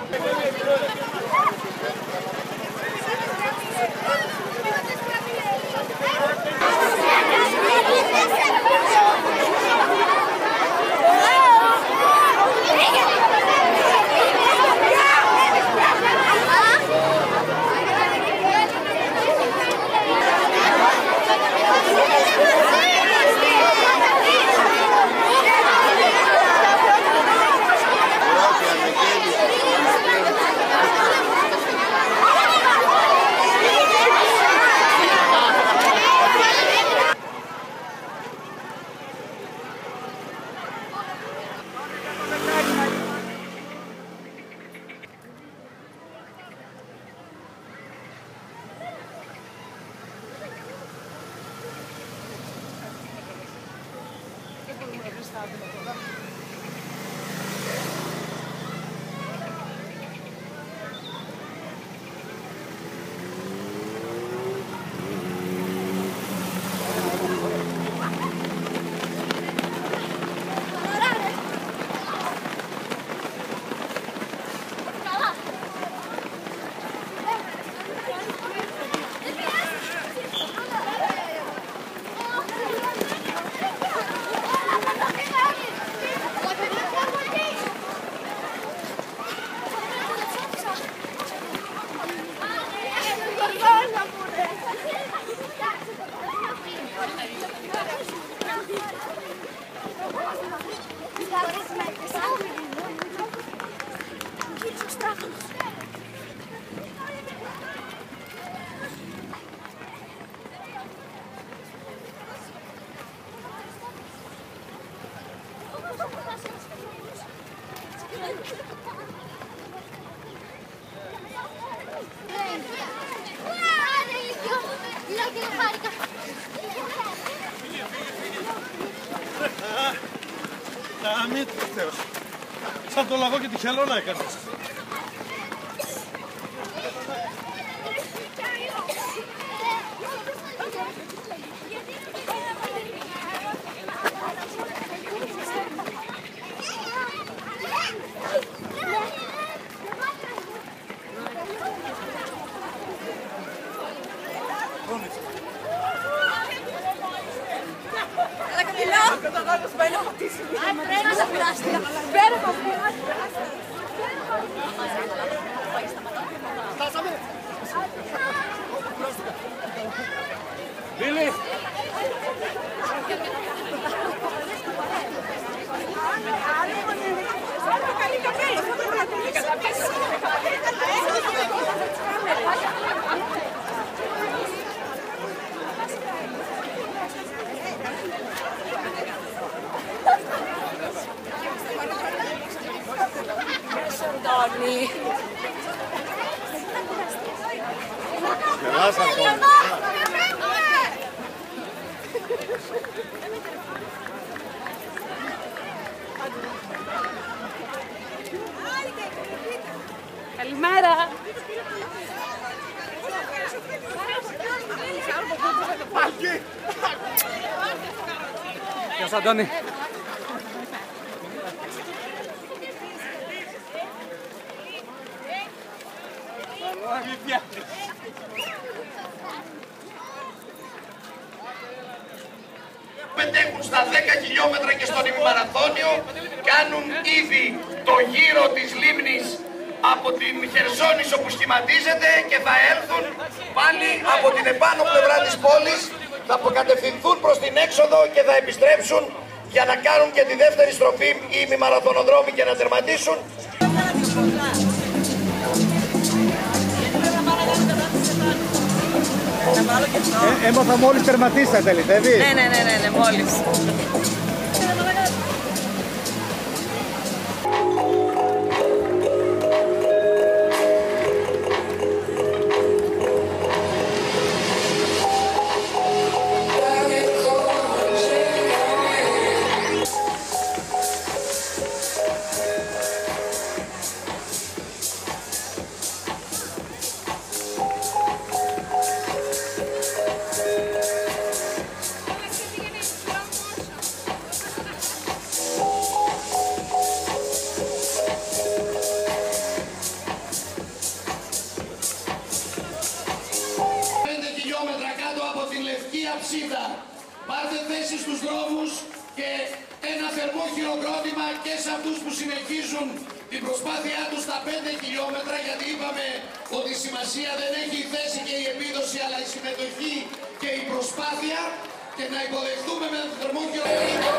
Σαν το λαγό και τη χελώνα έκανες. Billy! Καλημέρα! Γεια σας, Αντώνη. Μετέχουν στα 10 χιλιόμετρα και στον ημιμαραθώνιο, κάνουν ήδη το γύρο της λίμνης από την Χερσόνησο που σχηματίζεται και θα έρθουν πάλι από την επάνω πλευρά της πόλης, θα αποκατευθυνθούν προς την έξοδο και θα επιστρέψουν για να κάνουν και τη δεύτερη στροφή οι ημιμαραθωνοδρόμοι και να τερματίσουν. Έμαθα μόλις τερματίσατε, αληθεύει? Ναι, μόλις. χειροκρότημα και σε αυτούς που συνεχίζουν την προσπάθειά τους στα 5 χιλιόμετρα, γιατί είπαμε ότι η σημασία δεν έχει η θέση και η επίδοση, αλλά η συμμετοχή και η προσπάθεια, και να υποδεχτούμε με τον θερμό χειροκρότημα.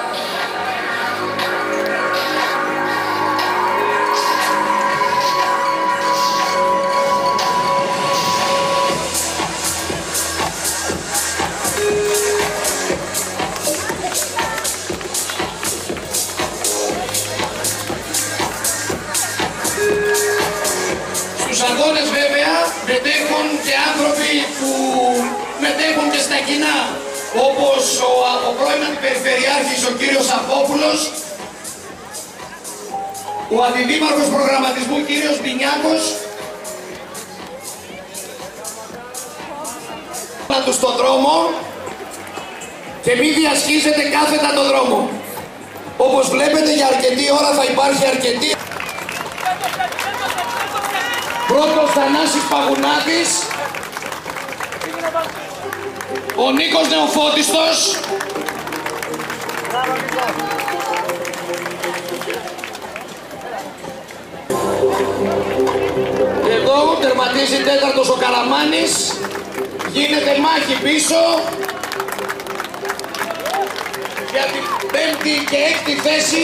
Στους αγώνες βέβαια μετέχουν και άνθρωποι που μετέχουν και στα κοινά, όπως ο πρώην Αντιπεριφερειάρχης ο κύριος Απόπουλος, ο Αντιδήμαρχος Προγραμματισμού κύριος Μπινιάκος, του στον δρόμο και μη διασχίζετε κάθετα τον δρόμο. Όπως βλέπετε, για αρκετή ώρα θα υπάρχει αρκετή. Πρώτος Θανάσης Παγουνάτης, ο Νίκος Νεοφώτιστος, εδώ τερματίζει τέταρτος ο Καραμάνης, γίνεται μάχη πίσω για την 5η και 6η θέση.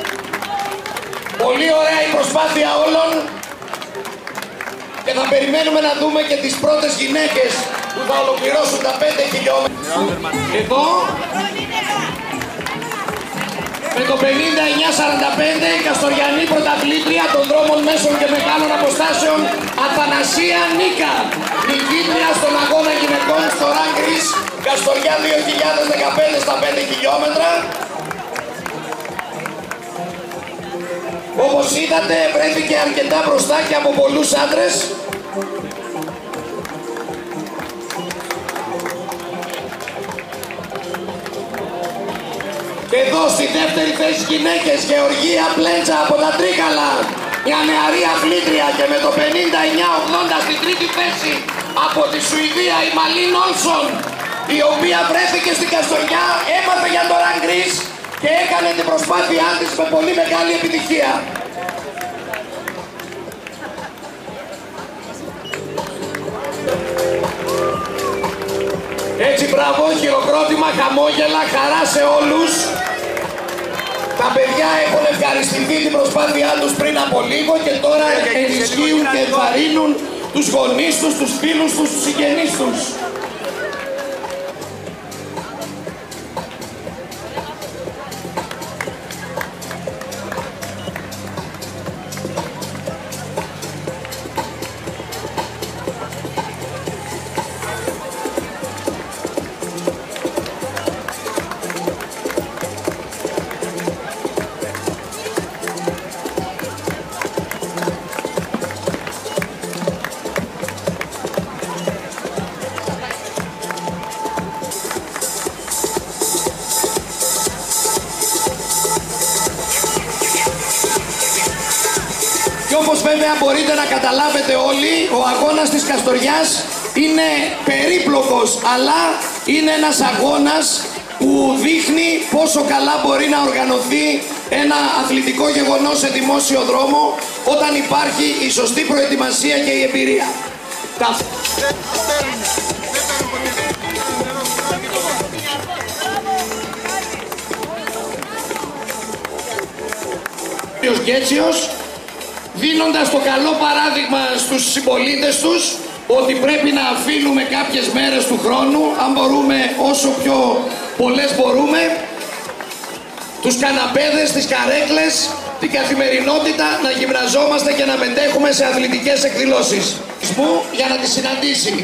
Πολύ ωραία η προσπάθεια όλων και θα περιμένουμε να δούμε και τις πρώτες γυναίκες που θα ολοκληρώσουν τα 5 χιλιόμετρα. Εδώ με το 59-45 η Καστοριανή πρωταθλήτρια των δρόμων μέσων και μεγάλων αποστάσεων Αθανασία Νίκα, νικήτρια στον αγώνα γυναικών στο Ράγκρις Καστοριά 2015 στα 5 χιλιόμετρα. Όπως είδατε, βρέθηκε αρκετά μπροστά και από πολλούς άντρες. Και εδώ στη δεύτερη θέση γυναίκες, Γεωργία Πλέντσα από τα Τρίκαλα, μια νεαρή αθλήτρια, και με το 59-80 στην τρίτη θέση από τη Σουηδία η Μαλίν Όλσον, η οποία βρέθηκε στην Καστοριά, έμαθε για το Ράγκρις και έκανε την προσπάθειά της με πολύ μεγάλη επιτυχία. Έτσι, μπράβο, χειροκρότημα, χαμόγελα, χαρά σε όλους. Τα παιδιά έχουν ευχαριστηθεί την προσπάθειά τους πριν από λίγο και τώρα ενισχύουν και ενθαρρύνουν τους γονείς τους, τους φίλους τους, τους συγγενείς τους. Και όπως βέβαια μπορείτε να καταλάβετε όλοι, ο αγώνας της Καστοριάς είναι περίπλοκος, αλλά είναι ένας αγώνας που δείχνει πόσο καλά μπορεί να οργανωθεί ένα αθλητικό γεγονός σε δημόσιο δρόμο όταν υπάρχει η σωστή προετοιμασία και η εμπειρία. Ο Γκέτσιος, δίνοντας το καλό παράδειγμα στους συμπολίτες τους ότι πρέπει να αφήνουμε κάποιες μέρες του χρόνου, αν μπορούμε όσο πιο πολλές μπορούμε, τους καναπέδες, τις καρέκλες, την καθημερινότητα, να γυμναζόμαστε και να μετέχουμε σε αθλητικές εκδηλώσεις για να τις συναντήσει.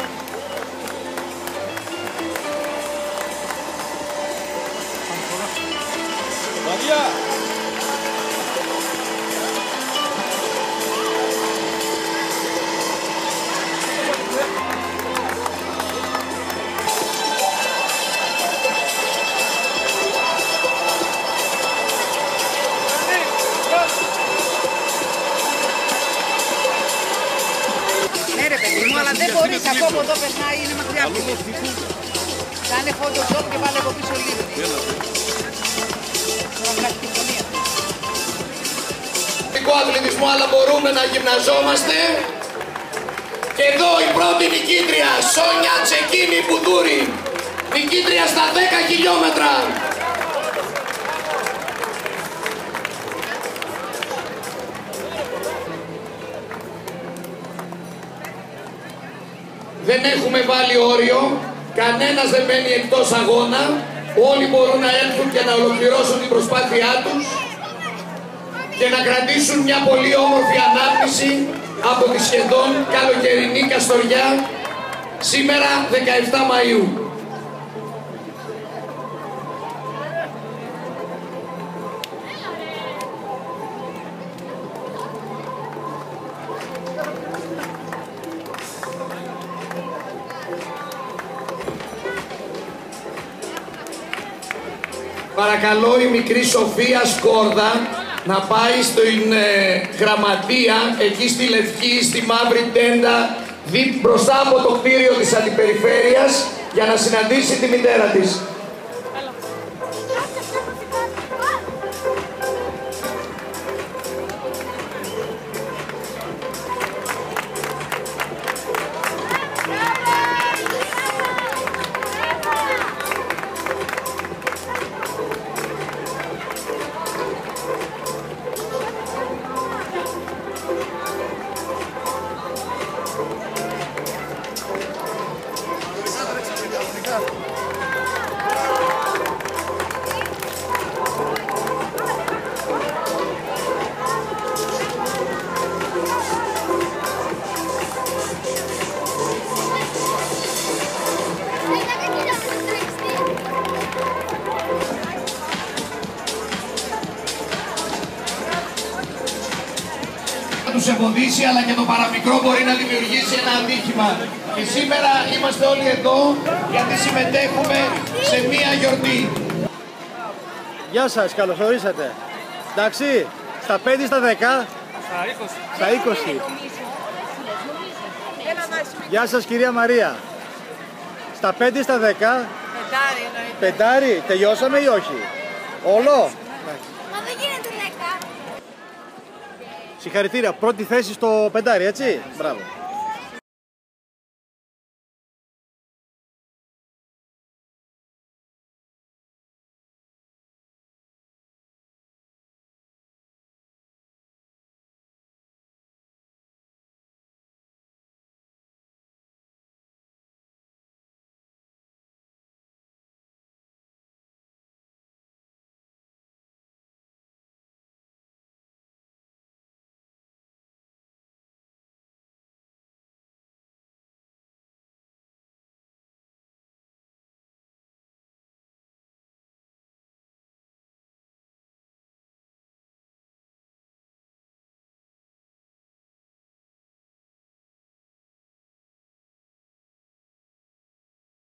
Αλλά δεν μπορείς, από εδώ περνάει, είναι μακριά από εδώ. Κάνε φωτοτόπ και βάλε από πίσω λίγο. αθλητισμό, αλλά μπορούμε να γυμναζόμαστε. Και εδώ η πρώτη νικήτρια, Σόνια Τσεκίνη Μπουδούρη, νικήτρια στα 10 χιλιόμετρα. Δεν έχουμε βάλει όριο, κανένας δεν μένει εκτός αγώνα, όλοι μπορούν να έλθουν και να ολοκληρώσουν την προσπάθειά τους και να κρατήσουν μια πολύ όμορφη ανάμνηση από τη σχεδόν καλοκαιρινή Καστοριά σήμερα 17 Μαΐου. Παρακαλώ η μικρή Σοφία Σκόρδα να πάει στην γραμματεία, εκεί στη Λευκή, στη μαύρη τέντα, μπροστά από το κτίριο της Αντιπεριφέρειας, για να συναντήσει τη μητέρα της. Τους εμποδίσει, αλλά και το παραμικρό μπορεί να δημιουργήσει ένα ατύχημα. Και σήμερα είμαστε όλοι εδώ γιατί συμμετέχουμε σε μία γιορτή. Γεια σας, καλώς ορίσατε. Εντάξει, στα 5 ή στα 10? Στα 20. Γεια σας κυρία Μαρία. Στα 5 ή στα 10? Πεντάρι, τελειώσαμε ή όχι? Όλο? Μα δεν γίνεται 10. Συγχαρητήρια, πρώτη θέση στο πεντάρι, έτσι? Μπράβο.